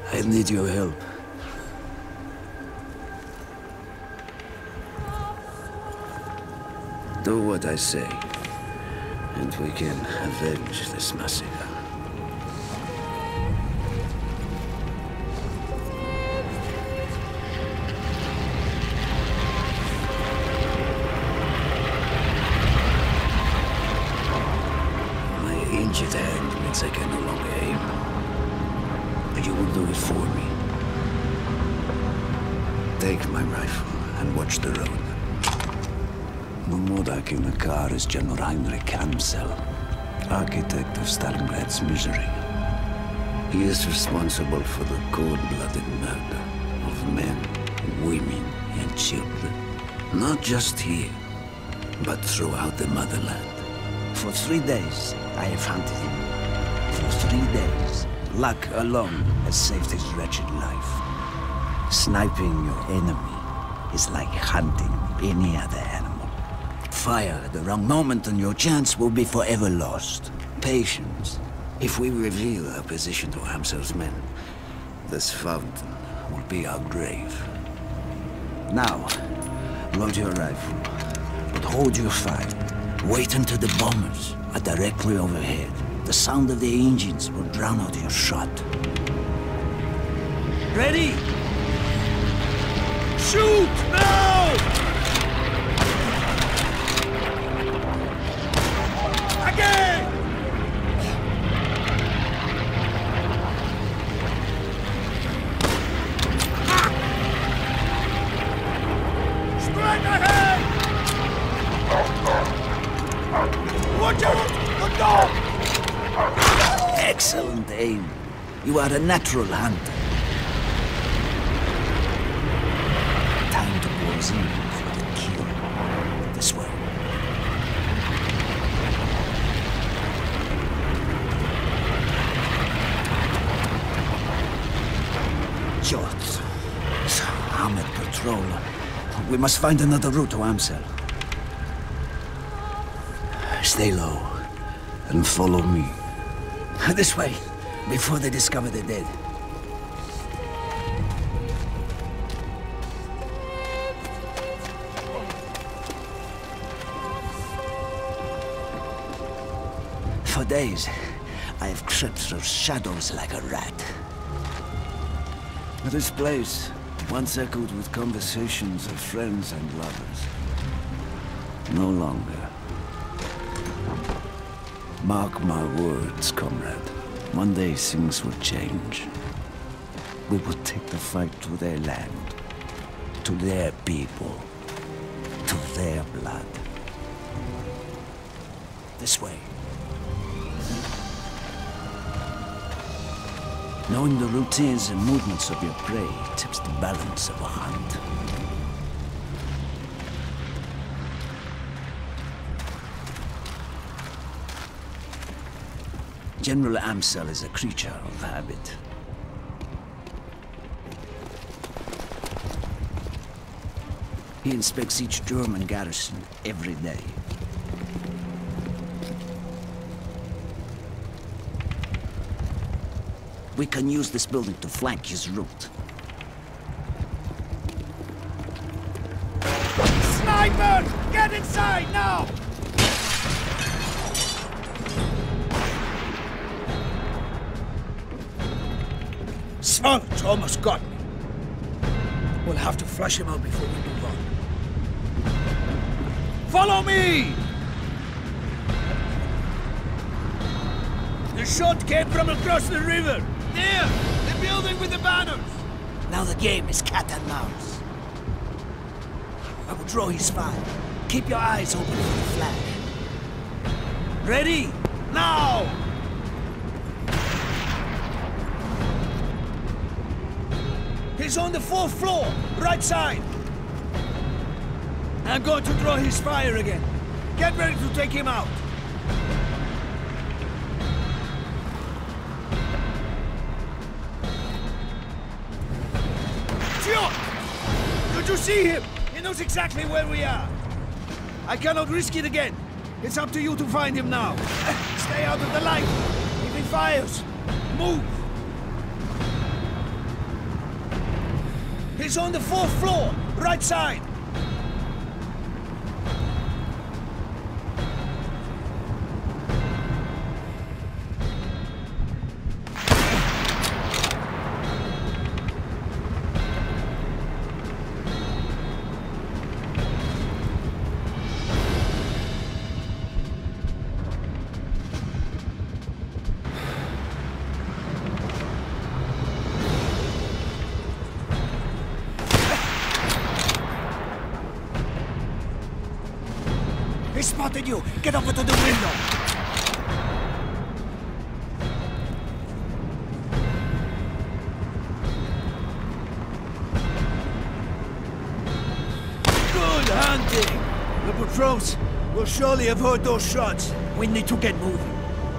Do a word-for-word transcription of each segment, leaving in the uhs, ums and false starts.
I need your help. Do what I say, and we can avenge this massacre. My injured hand means I can no longer aim. But you will do it for me. Take my rifle and watch the road. Mumodak in the car is General Heinrich Amsel, architect of Stalingrad's misery. He is responsible for the cold-blooded murder of men, women, and children. Not just here, but throughout the motherland. For three days, I have hunted him. For three days, luck alone has saved his wretched life. Sniping your enemy is like hunting any other animal. Fire at the wrong moment and your chance will be forever lost. Patience. If we reveal our position to Amsel's men, this fountain will be our grave. Now, load your rifle, but hold your fire. Wait until the bombers are directly overhead. The sound of the engines will drown out your shot. Ready? Shoot now! Again! Ha! Strike ahead! Watch out! The dog! Excellent aim. You are a natural hunter. Time to boys in for the kill. This way. Shots. Armored patrol. We must find another route to Amsel. Stay low and follow me. This way, before they discover the dead. For days, I have crept through shadows like a rat. This place once echoed with conversations of friends and lovers. No longer. Mark my words, comrade. One day things will change. We will take the fight to their land, to their people, to their blood. This way. Knowing the routines and movements of your prey tips the balance of a hunt. General Amsel is a creature of habit. He inspects each German garrison every day. We can use this building to flank his route. Sniper! Get inside now! Smart almost got me. We'll have to flush him out before we move on. Follow me! The shot came from across the river. There! The building with the banners! Now the game is cat and mouse. I will draw his fire. Keep your eyes open for the flash. Ready? Now! He's on the fourth floor, right side. I'm going to draw his fire again. Get ready to take him out. Did you see him? He knows exactly where we are. I cannot risk it again. It's up to you to find him now. Stay out of the light. If he fires, move. is on the fourth floor, right side. He spotted you! Get over to the window! Good hunting! The patrols will surely have heard those shots. We need to get moving.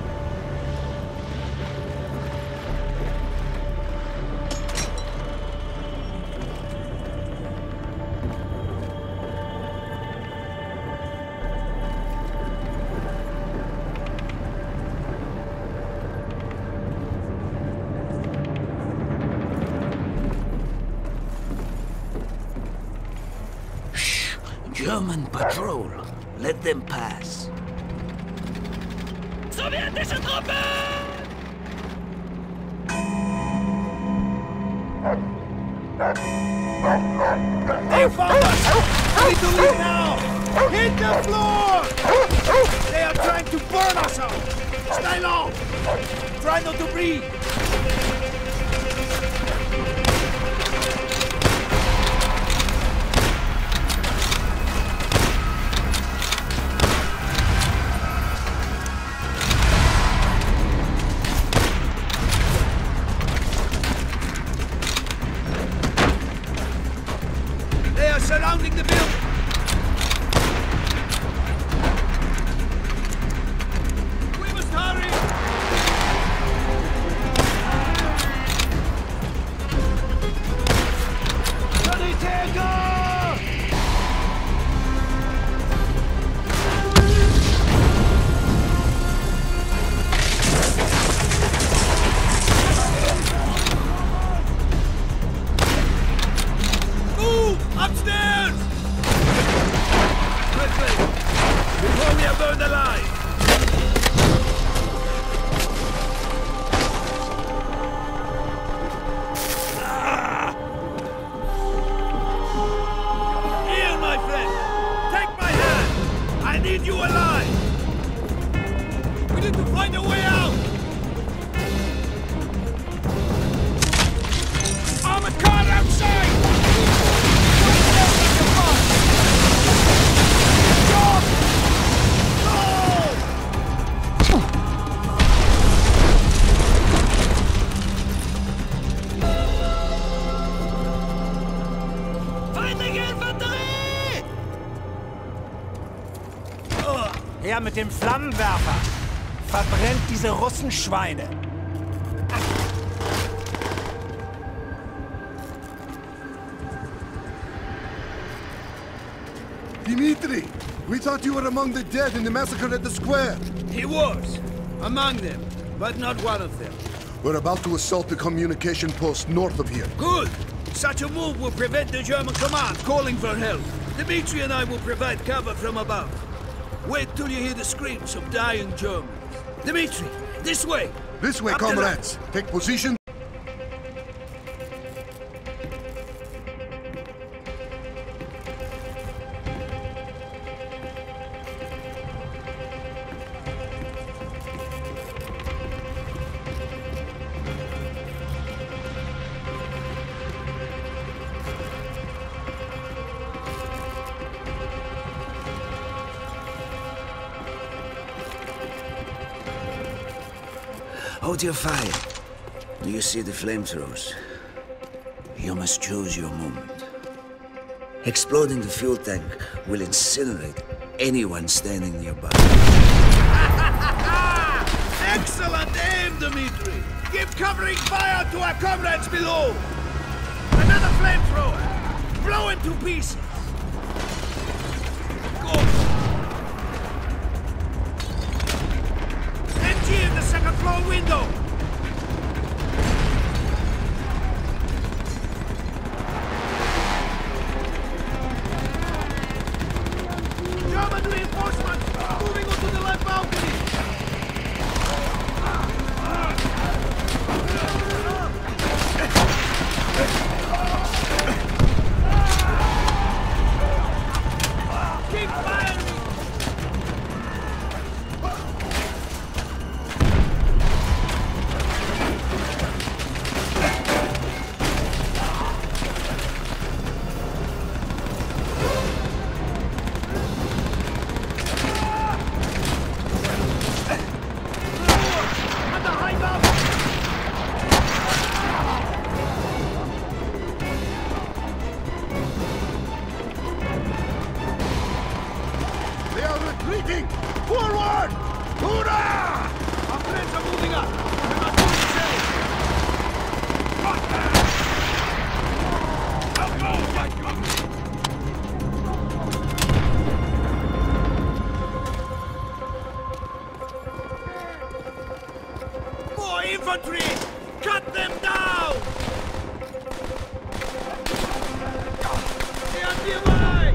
German patrol. Let them pass. Sowjetische Truppe! They found us! We need to leave now! Hit the floor! They are trying to burn us out! Stay low! Try not to breathe! Surrounding the building! We must hurry! Ready, take off! Move! Upstairs! Quickly! Before we are burned alive! Ah! Here, my friend! Take my hand! I need you alive! We need to find a way out! Armored car outside! Her mit dem Flammenwerfer! Verbrennt diese Russenschweine! Dimitri! We thought you were among the dead in the massacre at the square! He was. Among them, but not one of them. We're about to assault the communication post north of here. Good! Such a move will prevent the German command calling for help. Dimitri and I will provide cover from above. Wait till you hear the screams of dying Germans. Dimitri, this way! This way, Up the comrades! Take position. Hold your fire. Do you see the flamethrowers? You must choose your moment. Exploding the fuel tank will incinerate anyone standing nearby. Excellent aim, Dimitri! Give covering fire to our comrades below! Another flamethrower! Blow him to pieces! Go! M G in the second floor window! Cut them down! Stay on your way!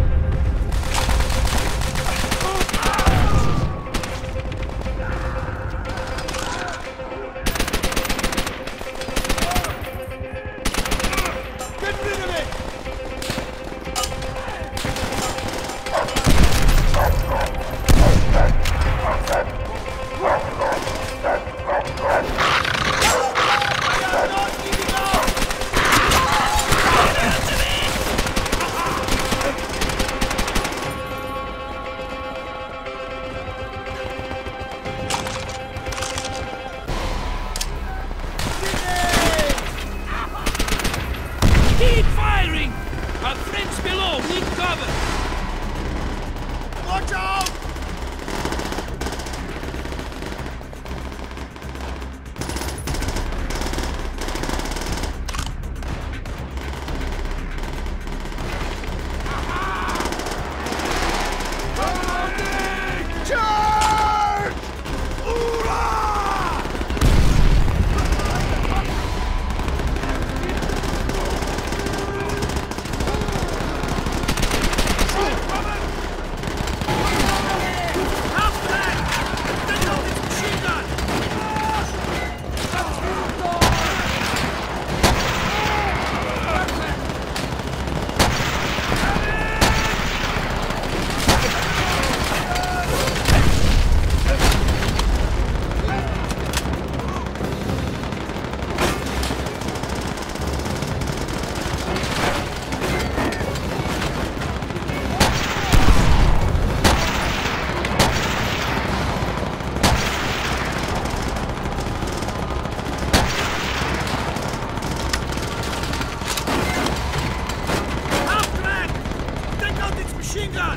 Get rid of it! Keep firing! Our friends below need cover! Watch out! Charge! Hoorah! Machine gun!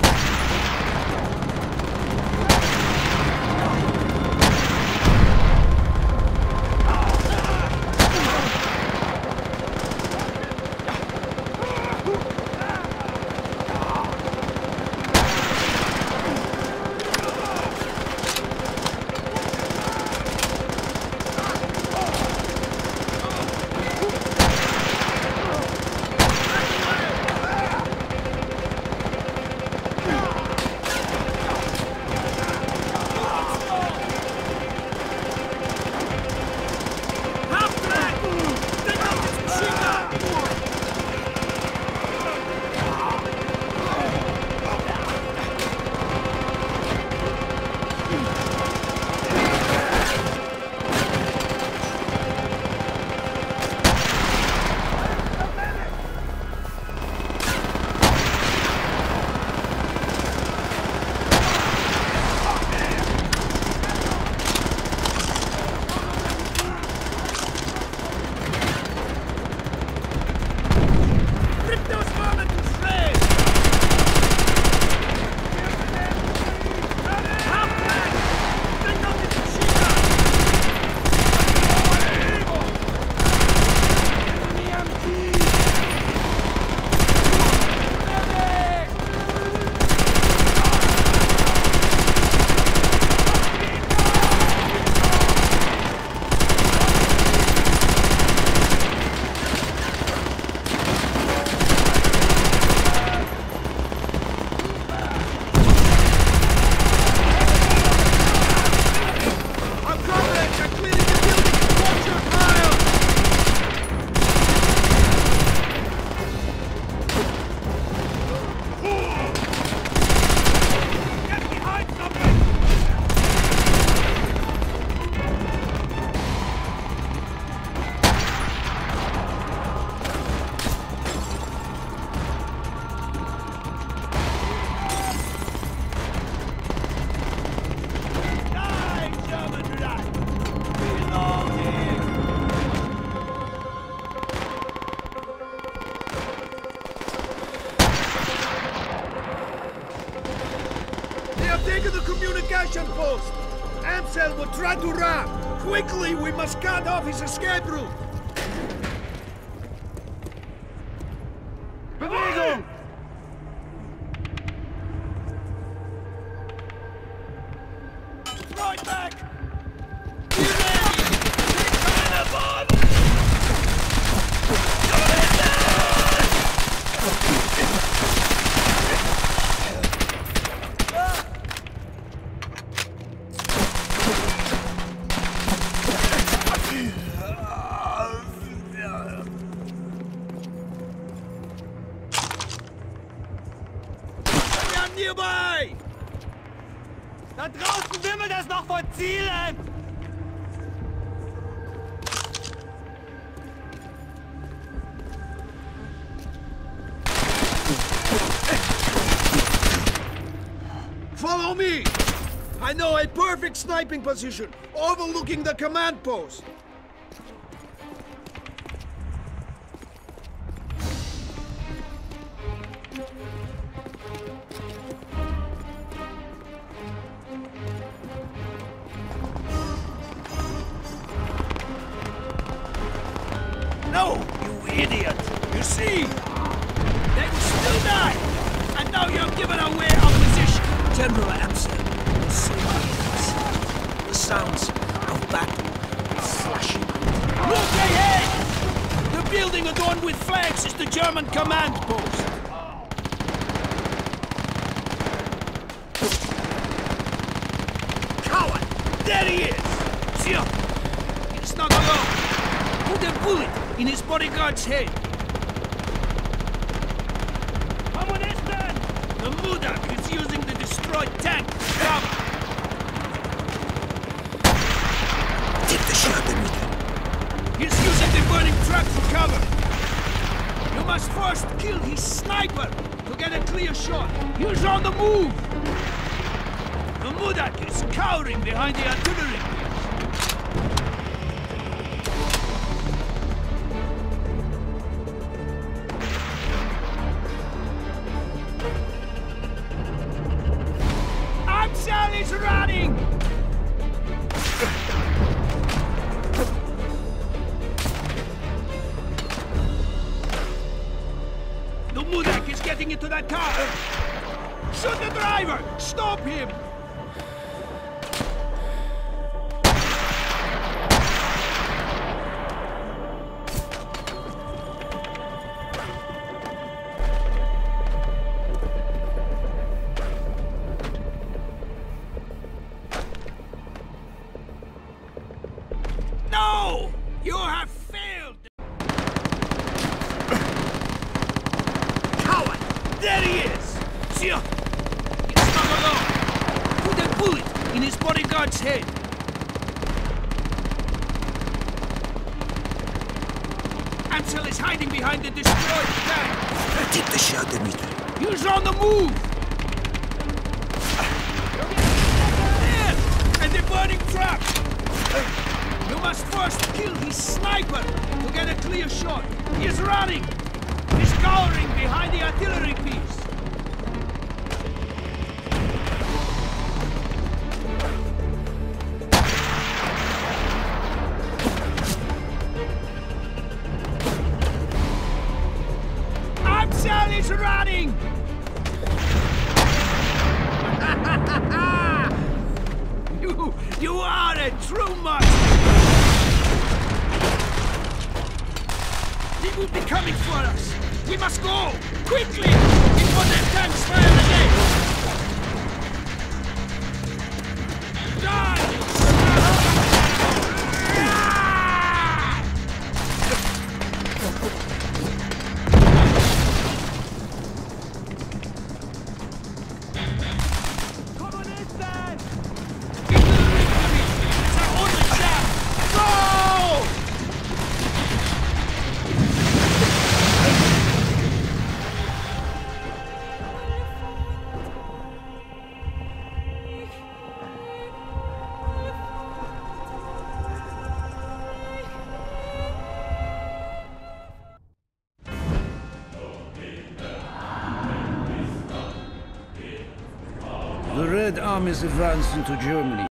Taken the communication post! Amsel will try to run! Quickly, we must cut off his escape route! Bewegung! Right back! Be ready! Take command of nearby! Da draußen wimmelt es noch von Zielen! Follow me! I know a perfect sniping position, overlooking the command post. No, you idiot! You see? They will still die! And now you're giving away our position! General Amsel, so the sounds of battle slashing. Look ahead! The building adorned with flags is the German command post. Coward! There he is! See him! He's not alone! Put a bullet in his bodyguard's head. The Mudak is using the destroyed tank. Cover! Take the shot, Dimitri. He's using the burning truck for cover. You must first kill his sniper to get a clear shot. He's on the move. The Mudak is cowering behind the artillery. Is running! The Mudak is getting into that car! Shoot the driver! Stop him! No! You have failed! Coward! There he is! See him! He's not alone! Put a bullet in his bodyguard's head! Ansel is hiding behind the destroyed tank! Take the shot, Dimitri. He's on the move! There! And the burning truck! You must first kill his sniper to get a clear shot. He's running! He's cowering behind the artillery piece. Amsel is running! you, you are a true master! They will be coming for us! We must go! Quickly! Before their tanks fire again! Die! Kommunisten! Get to the victory! It's our only chance! Go! The Red Armies advanced into Germany.